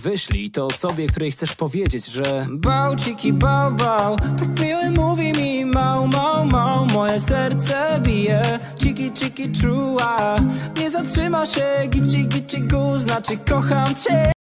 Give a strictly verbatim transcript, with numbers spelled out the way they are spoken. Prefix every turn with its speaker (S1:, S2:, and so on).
S1: wyślij to osobie, której chcesz powiedzieć, że
S2: bał, ciki, bał, bał. Tak miły mówi mi mał, mał, mał. Moje serce bije, ciki, ciki, true, a nie zatrzyma się, gici, gici, gu, znaczy kocham cię.